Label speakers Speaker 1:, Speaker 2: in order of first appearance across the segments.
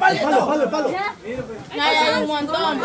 Speaker 1: palo.
Speaker 2: Hay un montón.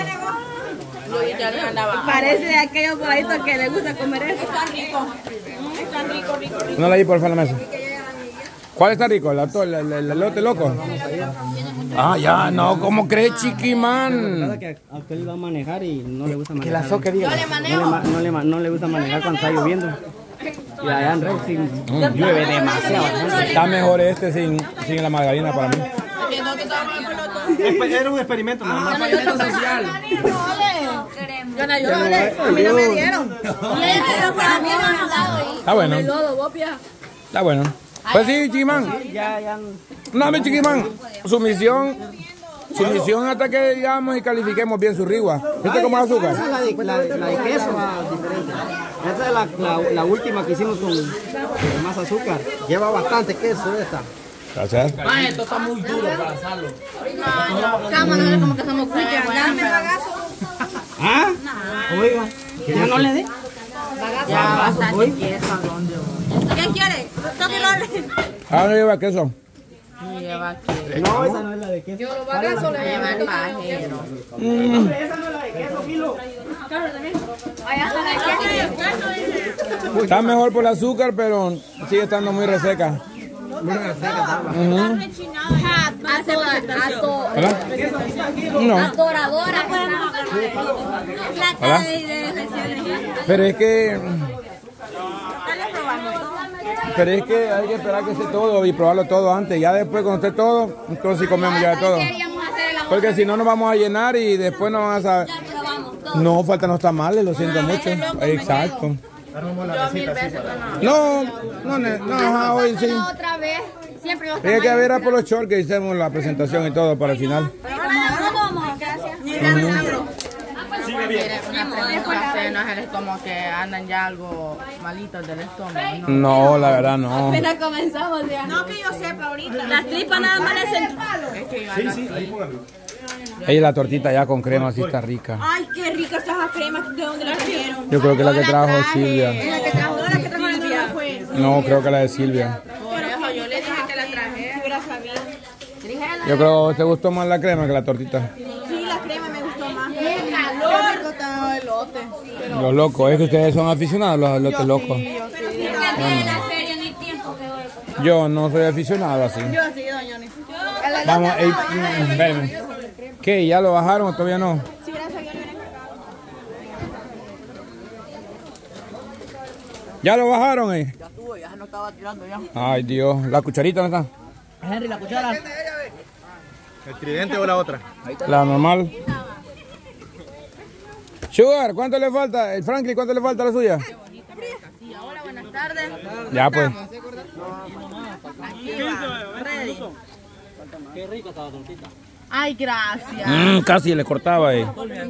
Speaker 3: Parece de aquellos boladitos que le gusta comer eso.
Speaker 2: Está rico. Está rico.
Speaker 1: No la di por la mesa. ¿Cuál está rico? ¿El elote loco? Ah, ya, no, ¿cómo crees, chiquimán?
Speaker 4: Que a usted le va a manejar y no le gusta manejar.
Speaker 1: Que la soca diga.
Speaker 4: No le gusta manejar cuando está lloviendo. Y allá en Rexy llueve demasiado.
Speaker 1: Está mejor este sin la margarina para mí.
Speaker 4: Era un experimento, nada más.
Speaker 1: Experimento social.
Speaker 3: A mí no me dieron.
Speaker 1: Está bueno. Está bueno. Pues sí, chiquimán. No, mi chiquimán. Su misión hasta que digamos y califiquemos bien su rigua. ¿Viste cómo es azúcar?
Speaker 4: La de queso diferente. Esta es la última que hicimos con más azúcar. Lleva bastante queso esta.
Speaker 1: Gracias.
Speaker 5: Esto está muy duro para hacerlo.
Speaker 3: Cámara, como que somos cuicas. Dame bagazo.
Speaker 4: ¿Ah? Oiga, ¿ya no le dé?
Speaker 2: Ya, bastante queso.
Speaker 3: ¿Qué quiere?
Speaker 1: Ah, no lleva queso.
Speaker 2: Lleva queso.
Speaker 4: No, esa no es la de queso.
Speaker 2: Lleva el pajero.
Speaker 4: Esa no es la de queso, Kilo.
Speaker 1: Está mejor por el azúcar, pero sigue estando muy reseca. No.
Speaker 3: Adoradora.
Speaker 1: ¿Hola? Pero es que hay que esperar que esté todo y probarlo todo antes. Ya después cuando esté todo, entonces comemos ya de todo. Porque si no nos vamos a llenar y después no van a saber. No, faltan los tamales, lo siento mucho. Exacto. No, hoy sí.
Speaker 3: Otra vez. Siempre los
Speaker 1: Hay que ver a por los shorts que hicimos la presentación y todo para el final.
Speaker 2: No es como que andan ya algo malitos del estómago.
Speaker 1: No, la verdad no.
Speaker 3: Apenas comenzamos ya.
Speaker 2: No que yo sepa ahorita.
Speaker 3: Las tripas nada más le hacen.
Speaker 1: Ella la tortita ya con crema así está rica.
Speaker 2: Ay, qué rica esas cremas. ¿De dónde las trajeron?
Speaker 1: Yo creo que la que trajo Silvia.
Speaker 2: La que trajo Silvia fue.
Speaker 1: No, creo que la de Silvia.
Speaker 2: Por eso yo le dije que la traje. Si hubiera sabido.
Speaker 1: Yo creo que te gustó más la crema que la tortita.
Speaker 2: Sí, la crema me gustó más. ¡Qué rico está el elote!
Speaker 1: Los locos, es que ustedes son aficionados a los elotes locos. Yo no soy aficionado así.
Speaker 2: Yo sí, doña Ni.
Speaker 1: Vamos, espérenme. ¿Qué? ¿Ya lo bajaron o todavía no?
Speaker 2: Si hubiera sabido,
Speaker 1: ¿Ya lo bajaron
Speaker 5: Ya estuvo, ya se nos estaba tirando ya.
Speaker 1: Ay, Dios. ¿La cucharita dónde está?
Speaker 5: Henry, la cuchara.
Speaker 4: ¿El tridente o la otra?
Speaker 1: La normal. Sugar, ¿cuánto le falta? El Franklin, ¿cuánto le falta a la suya?
Speaker 2: hola, buenas tardes.
Speaker 1: Ya pues.
Speaker 4: Qué rica estaba la tortita.
Speaker 2: Ay, gracias.
Speaker 1: Casi le cortaba ahí.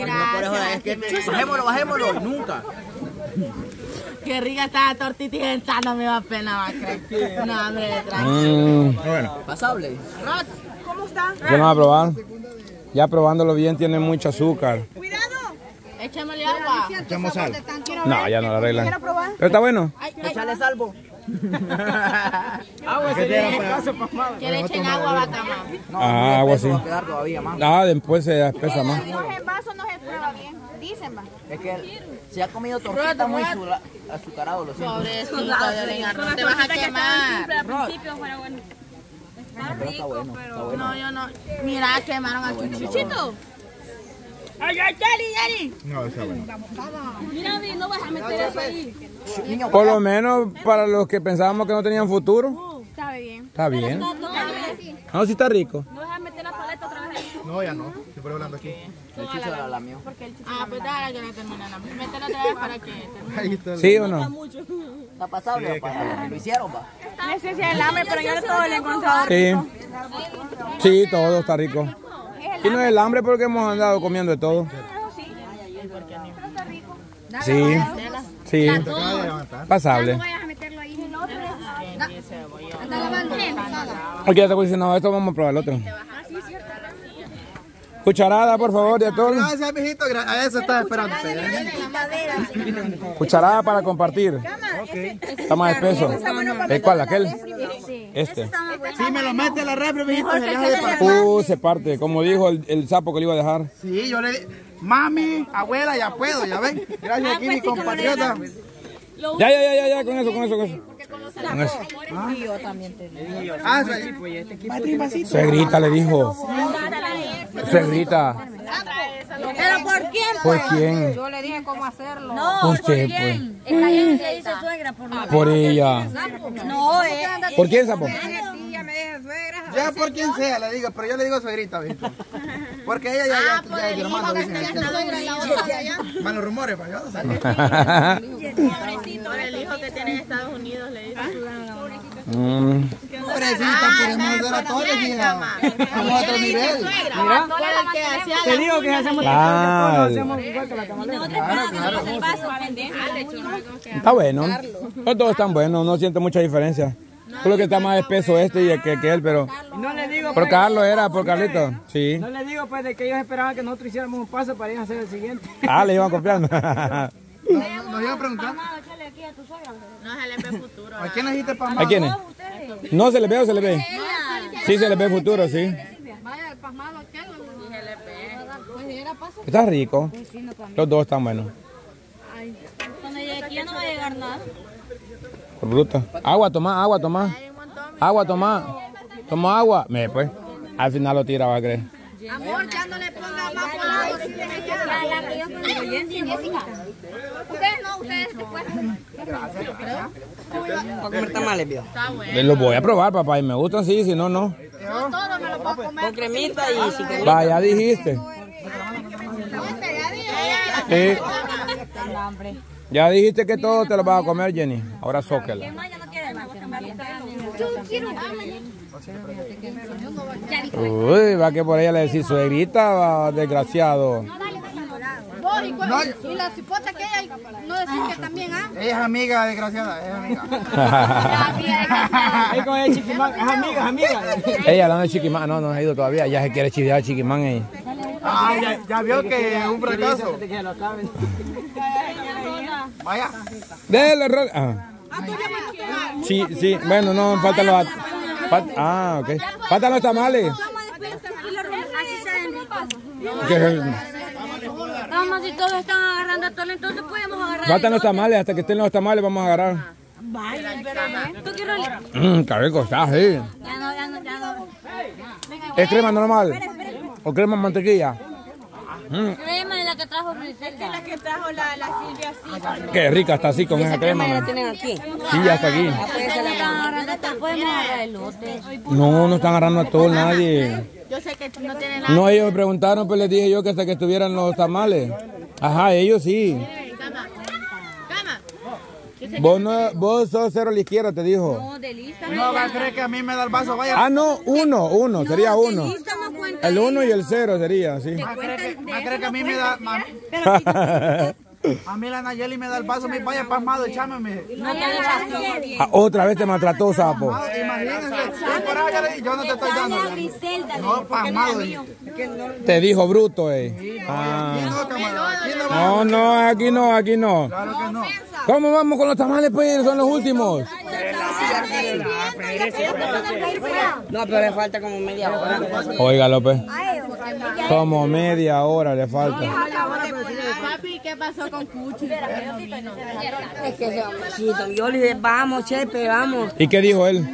Speaker 5: Bajémoslo, nunca.
Speaker 2: Qué rica está la tortita y esta no me da pena, va a creer. No, hombre,
Speaker 1: Bueno,
Speaker 5: Pasable.
Speaker 2: ¿Cómo está?
Speaker 1: ya no va a probar. Ya probándolo bien tiene mucho azúcar.
Speaker 2: Cuidado. Échamele agua.
Speaker 4: Echamos sal.
Speaker 1: No, ya no la arreglan. Pero está bueno.
Speaker 5: Échale salvo.
Speaker 2: Agua, que le echen agua, Batama.
Speaker 1: Agua sí.
Speaker 5: Va a quedar todavía más.
Speaker 1: Después se espesa más.
Speaker 2: En vaso no se prueba bien. Dicen, va.
Speaker 5: Es que se ha comido tortita muy azucarado, lo siento.
Speaker 2: Pobrecito, Yolena, no te vas a quemar.
Speaker 3: Al principio fuera bueno.
Speaker 5: Pero está bueno, está bueno.
Speaker 2: No, yo no. Mira, quemaron a Chuchito.
Speaker 3: Ay, Yari.
Speaker 4: No, está bueno.
Speaker 3: Mira, no vas a meter eso ahí.
Speaker 5: Niño,
Speaker 1: Por lo menos para los que pensábamos que no tenían futuro.
Speaker 3: Está bien.
Speaker 1: Está bien.
Speaker 3: No
Speaker 1: No, sí está rico.
Speaker 3: vas a meter la paleta otra vez ahí.
Speaker 4: No, ya no. Estoy hablando aquí.
Speaker 5: el chicho la lamió.
Speaker 2: Ah, pues dale que no termina nada. Métela otra vez para que termine.
Speaker 4: Ahí está.
Speaker 1: ¿Sí o no?
Speaker 5: Está pasable, papá. Lo hicieron, va.
Speaker 3: Ese es el hambre, pero yo no todo lo he encontrado.
Speaker 1: Sí. Sí, todo está rico. Y no es el hambre porque hemos andado comiendo de todo. Sí. Sí. Pasable.
Speaker 3: Vayas a meterlo ahí.
Speaker 1: Ok, ya te voy diciendo, esto vamos a probar el otro. Cucharada, por favor, de atún.
Speaker 4: Gracias, mijito. A eso estaba esperando.
Speaker 1: Cucharada para compartir. Está más espeso. ¿El cuál? ¿Aquel? Este.
Speaker 4: Si me lo mete en la refri, mijito, se deja de partir.
Speaker 1: Se parte, como dijo el sapo que le iba a dejar.
Speaker 4: Sí, yo le dije, mami, abuela, ya puedo, ya ven. Gracias aquí mi compatriota.
Speaker 1: Ya, con eso. Con eso.
Speaker 2: Y yo también te digo.
Speaker 1: Suegrita le dijo. Suegrita.
Speaker 3: ¿Pero por quién?
Speaker 1: ¿Por quién?
Speaker 2: Yo le dije cómo hacerlo.
Speaker 3: No,
Speaker 1: Usted,
Speaker 3: ¿por quién?
Speaker 1: pues.
Speaker 3: Esta gente le dice suegra por no.
Speaker 1: Por ella.
Speaker 3: No,
Speaker 1: ¿Por quién, sapo?
Speaker 4: Ya por quien sea le digo, pero yo le digo suegrita, ¿viste? Porque ella ya es mi hermano, dicen. Van los rumores, para yo no sé.
Speaker 2: Pobrecito, el hijo que tiene en Estados Unidos le dice
Speaker 4: Pobrecita, podemos hacer a todos, hija. Vamos a otro nivel.
Speaker 2: Mira, te digo que hacemos hacemos igual que la camarera.
Speaker 1: Está bueno. Los dos están buenos, no siento mucha diferencia. Solo que está más espeso este y que él, pero...
Speaker 6: No le digo,
Speaker 1: por Carlos era, por Carlito. Sí.
Speaker 6: No le digo pues de que ellos esperaban que nosotros hiciéramos un paso para ir a hacer el siguiente.
Speaker 1: Le iban copiando.
Speaker 4: Nos iban a preguntar.
Speaker 2: No se le ve futuro.
Speaker 4: ¿A quién le dijiste pasmado?
Speaker 1: ¿A quiénes? No, se le ve o se le ve. Sí, se le ve futuro, sí.
Speaker 3: Vaya, el pasmado aquel.
Speaker 1: Está rico. Los dos están buenos.
Speaker 3: Cuando llegue aquí ya no va a llegar nada.
Speaker 1: Bruta. Agua, toma. Agua, toma. Toma agua. Pues. Al final lo tira, va a creer.
Speaker 3: Amor, ya no le ponga más colado. Ustedes no, ustedes después.
Speaker 6: Para comer tamales, viejo.
Speaker 1: Los voy a probar, papá, y me gustan, sí, si no, no.
Speaker 3: No todo me lo puedo comer.
Speaker 6: Con cremita y si querés.
Speaker 1: Vaya, dijiste. Ya dijiste que todo te lo vas a comer, Jenny. Ahora zóquela. Uy, va que por ella le decís suegrita, va, desgraciado.
Speaker 3: Y la cipota que ella no decir que también,
Speaker 4: Ella es amiga, desgraciada, es amiga.
Speaker 6: Ahí con el chiquimán, es amiga.
Speaker 1: Ella hablando de Chiquimán, no ha ido todavía, ya se quiere chidear a Chiquimán ahí.
Speaker 4: Ya vio que es un fracaso. Vaya.
Speaker 1: Déjale error. Sí, bueno, no, faltan los... ok. Faltan los tamales.
Speaker 3: Vamos, si todos están agarrando a todo, entonces podemos agarrar.
Speaker 1: Faltan los tamales, hasta que estén los tamales vamos a agarrar.
Speaker 3: Vaya, pero ¿tú quieres?
Speaker 1: Qué rico está, sí.
Speaker 3: Ya no.
Speaker 1: ¿Es crema normal? ¿O crema mantequilla?
Speaker 3: Crema es la que trajo Griselda.
Speaker 2: La que trajo la Silvia, sí.
Speaker 1: Qué rica está así con esa crema.
Speaker 6: ¿La tienen aquí?
Speaker 1: Sí, ya está aquí.
Speaker 3: Podemos agarrar elote.
Speaker 1: No están agarrando a todo nadie.
Speaker 2: Yo sé que no tienen nada.
Speaker 1: No, ellos me preguntaron, pues les dije yo que hasta que estuvieran los tamales. Ajá, ellos sí. Vos sos cero a la izquierda, te dijo.
Speaker 3: No, de lista.
Speaker 4: No va a creer que a mí me da el vaso, vaya.
Speaker 1: No, uno, sería uno.
Speaker 3: Lista no cuenta.
Speaker 1: El 1 y el 0 sería, sí.
Speaker 4: Va a creer que a mí me da... A mí la Nayeli me da el vaso, me vaya pasmado, échame.
Speaker 1: Otra vez te maltrató, sapo.
Speaker 4: Imagínense, yo no te estoy dando. No, pasmado.
Speaker 1: Te dijo bruto, No, aquí no.
Speaker 4: Claro que no.
Speaker 1: ¿Cómo vamos con los tamales, pues? Son los últimos.
Speaker 6: No, pero le falta como media hora.
Speaker 1: Oiga, López. Como media hora le falta.
Speaker 2: Papi, ¿qué pasó con Cuchi?
Speaker 6: Es que yo le dije, vamos, Chepe, vamos.
Speaker 1: ¿Y qué dijo él?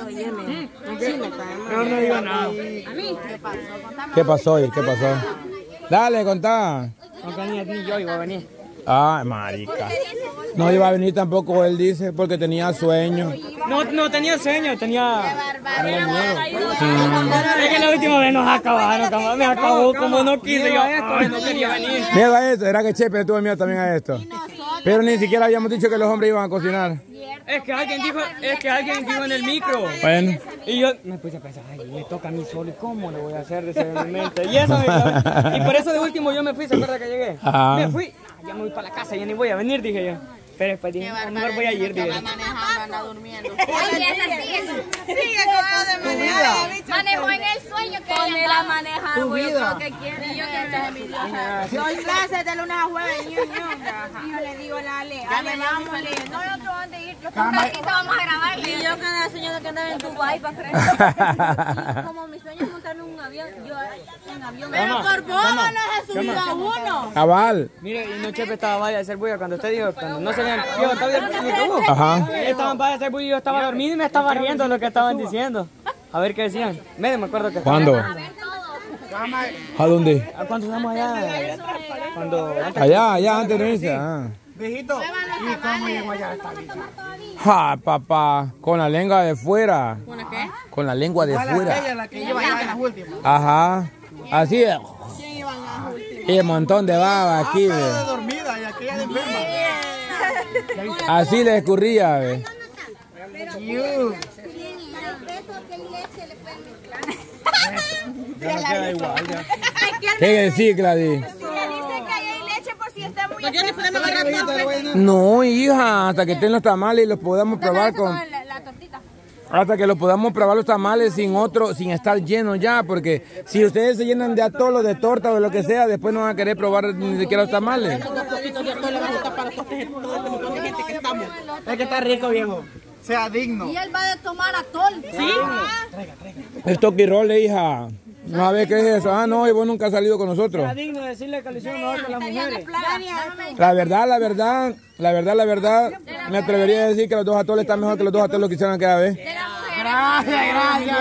Speaker 6: No digo nada.
Speaker 1: ¿Qué pasó? Dale, contá.
Speaker 6: No venía ni yo iba a venir.
Speaker 1: Marica. No iba a venir tampoco, él dice, porque tenía sueño.
Speaker 6: No tenía sueño, tenía miedo. Es que la última vez nos acabaron, me acabó como no quise yo esto, no quería venir.
Speaker 1: Miedo a esto, era que Chepe tuvo miedo también a esto. Pero ni siquiera habíamos dicho que los hombres iban a cocinar.
Speaker 6: Es que alguien dijo en el micro.
Speaker 1: Bueno.
Speaker 6: Y yo me puse a pensar, me toca a mí solo, ¿y cómo lo voy a hacer de mi mente? Y por eso de último yo me fui, ¿se acuerda que llegué? Me fui, ya me voy para la casa, ya ni voy a venir, dije yo. Pero después dije, mejor voy a ir, dije.
Speaker 2: Manejando, anda durmiendo.
Speaker 3: Sigue, acabado de manejar.
Speaker 2: Manejó en el sueño que ella
Speaker 3: aprender a manejar,
Speaker 4: tu
Speaker 3: güey.
Speaker 4: vida.
Speaker 3: Lo que quiere. Yo que estás envidiosa.
Speaker 2: Doy clases de lunes a jueves, y yo le digo a la Ale, vamos a leer. No hay otro donde ir.
Speaker 3: Yo con Paquita vamos a grabar. Y yo que era soñando que andaba en Dubái para creer. Como mi sueño es montarme en un avión, yo en avión.
Speaker 2: Pero por poco no se subió a uno.
Speaker 1: Cabal.
Speaker 6: Mire, y no Chepe estaba vaya a hacer bulla cuando usted dijo, cuando no se vean, yo estaba viendo.
Speaker 1: Ajá.
Speaker 6: Estaban vaya a hacer bulla y yo estaba dormido y me estaba riendo de lo que estaban diciendo. A ver qué decían. Me acuerdo que...
Speaker 1: ¿Cuándo? ¿A dónde?
Speaker 6: ¿Cuándo estamos allá? Cuando...
Speaker 1: Allá, antes de irse. Ah.
Speaker 4: Viejito, ¿y cómo llegó allá esta bicha?
Speaker 1: Ja, papá, con la lengua de fuera.
Speaker 3: ¿Con la qué?
Speaker 1: Con la lengua de
Speaker 4: Igual
Speaker 1: fuera.
Speaker 4: aquella, la que lleva allá en las últimas.
Speaker 1: Ajá. Así es. Y un montón de baba aquí,
Speaker 4: Pero de
Speaker 1: ve.
Speaker 4: dormida y aquella de enferma.
Speaker 1: Así le escurría, ve.
Speaker 4: Iu. Ya no queda igual, ya.
Speaker 1: ¿Qué decir, Gladys? No, hija, hasta que estén los tamales y los podamos probar con...
Speaker 3: La tortita.
Speaker 1: Hasta que los podamos probar los tamales sin estar llenos ya, porque si ustedes se llenan de atolo, de torta o de lo que sea, después no van a querer probar ni siquiera los tamales.
Speaker 4: Es que está rico, viejo. Sea digno.
Speaker 3: Y él va a tomar atol. ¿Sí?
Speaker 1: Es toquirole, hija. No a ver qué es eso. Ah, no, y vos nunca has salido con nosotros.
Speaker 6: Era digno de decirle que lo hicieron mejor que las mujeres.
Speaker 1: La verdad, me atrevería a decir que los dos atoles están mejor que los dos atoles que hicieron aquella vez.
Speaker 4: Gracias,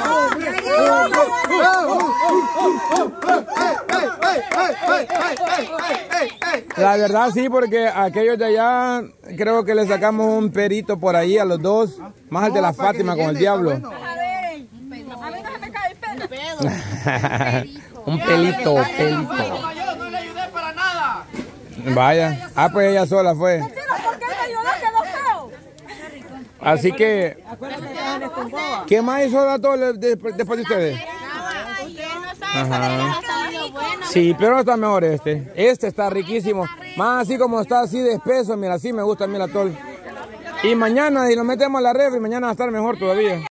Speaker 1: La verdad sí, porque aquellos de allá creo que le sacamos un perito por ahí a los dos, más el de la Fátima con el diablo. Un pelito.
Speaker 4: Yo no le ayudé para nada.
Speaker 1: Vaya. Ah, pues ella sola fue.
Speaker 3: ¿Por qué me ayudó? Quedó feo.
Speaker 1: Así que, ¿qué más hizo la tole después de ustedes? Ajá. Sí, pero está mejor este. Este está riquísimo. Más así como está así de espeso, mira, así me gusta a mí el atol. Y mañana, y lo metemos a la refri, mañana va a estar mejor todavía.